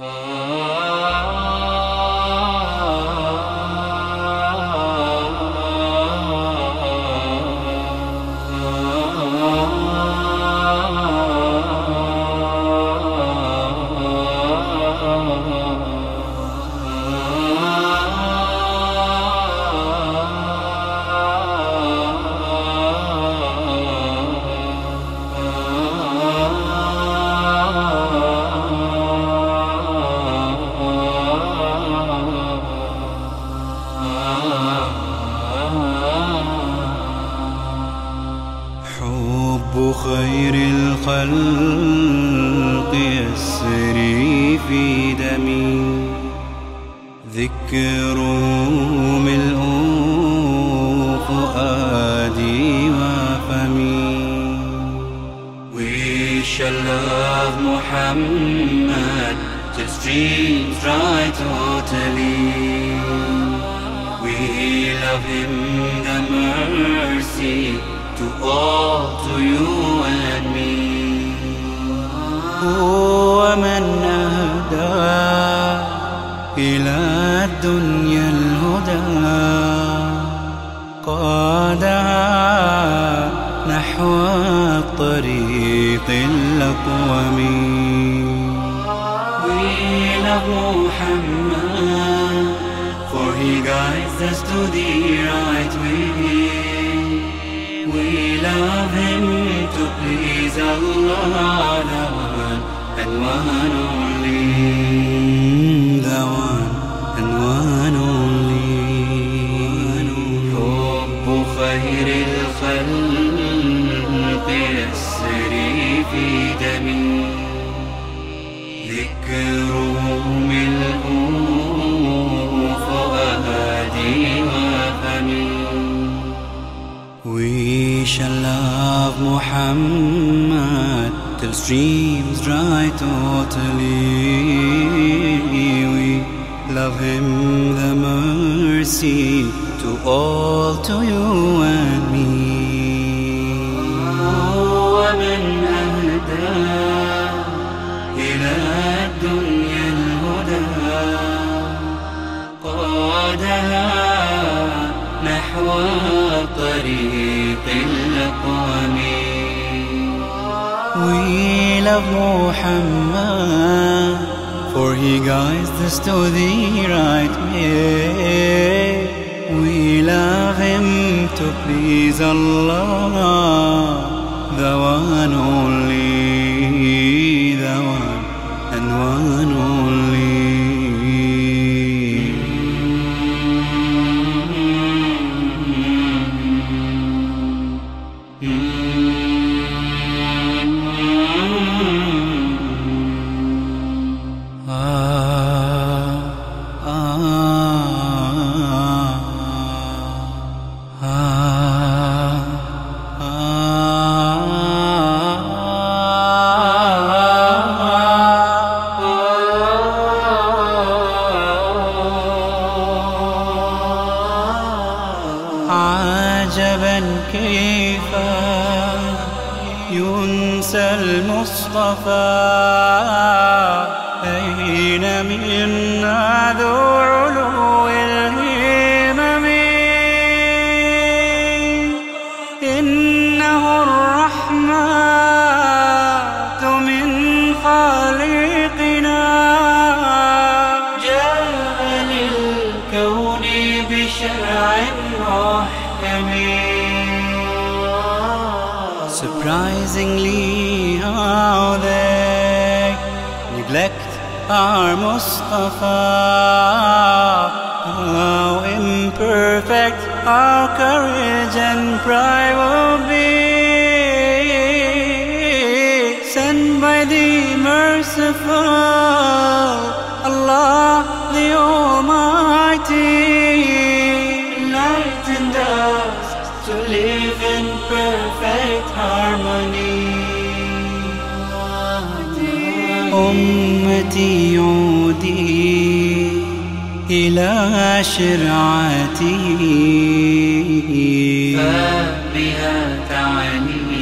حب خير الخلق يسري في دمي، ذكره ملء فؤادي وفمي. We shall love Muhammad till streams dry totally. We love him, the mercy to all, to you and me. هو من أهدى إلى الدنيا الهدى، قادها نحو الطريق الأقوم. We love Muhammad, for he guides us to the right way. We love him to please Allah, the one and one only, the one and one only. حب خير الخلق يسري في دمي، ذكره ملء فؤادي وفمي. We shall love Muhammad till streams dry totally. We love him, the mercy to all, to you and me. ومن أهدى إلى الدنيا الهدى، قادها نحو طريق الأقوم. We love Muhammad, for he guides us to the right way. We love him to please Allah, the one only, the one and one only. عجبا كيف ينسى المصطفى، أين منا ذو علو الهمم. إنه الرحمة من خالقنا، جاء للكون بشرع محكم. Surprisingly how they neglect our Mustafa, how imperfect our courage and pride will be. Sent by the merciful Allah the Almighty, enlightened us to live in perfect harmony. أمتي عودي إلى شرعتي، فبها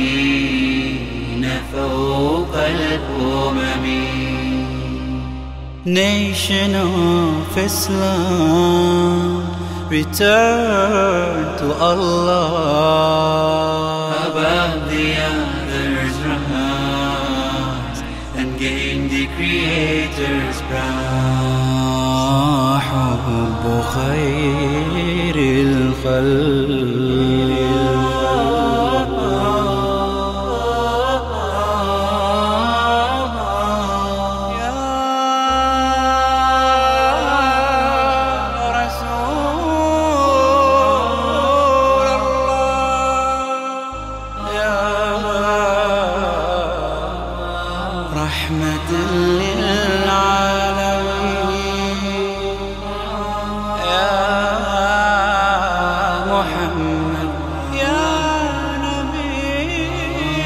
تعلين فوق الأمم. Nation of Islam, return to Allah. Above the others rise and gain the Creator's prize. حب خير الخلق رحمة للعالمين يا محمد يا نبي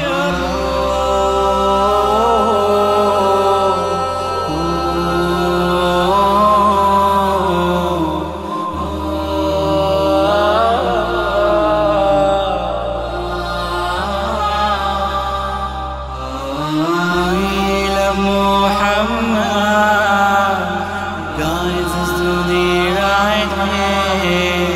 Muhammad guides us to the right way.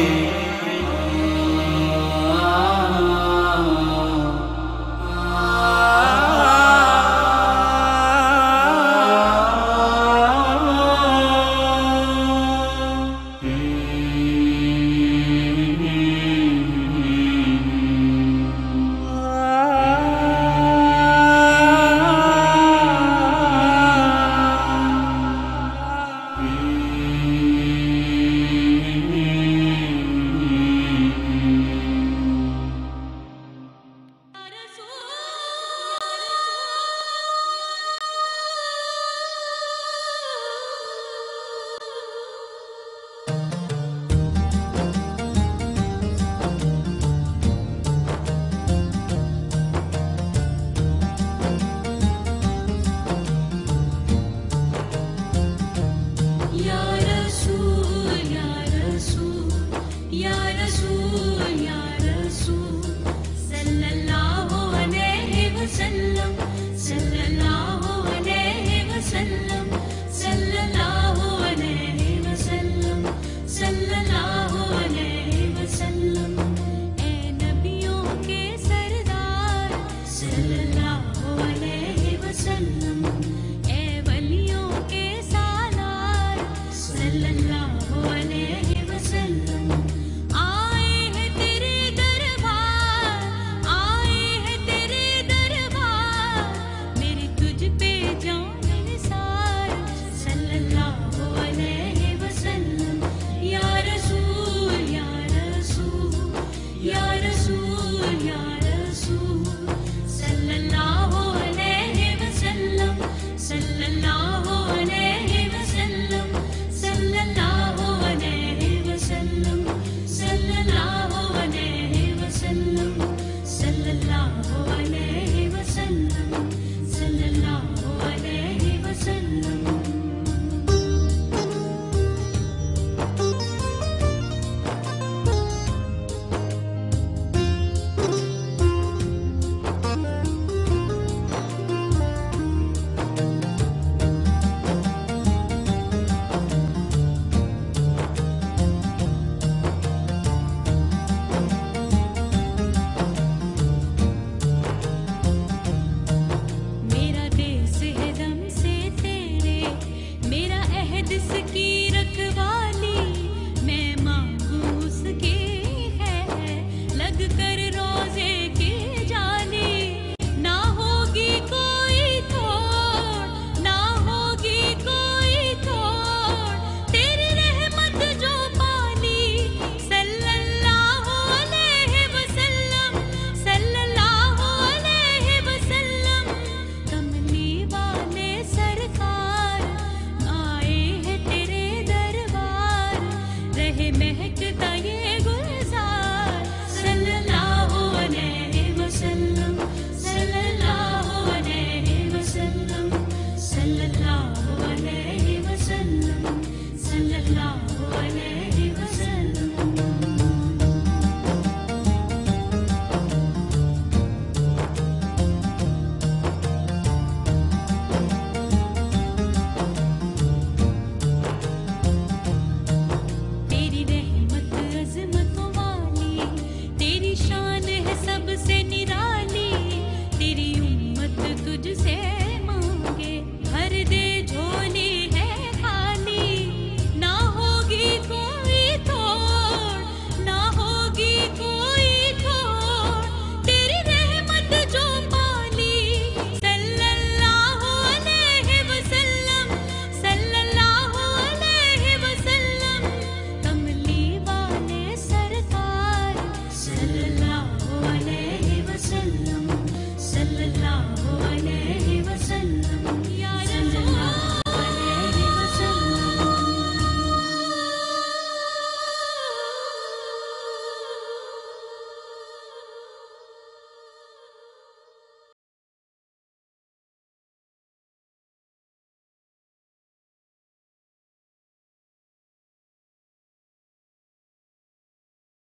Sallallahu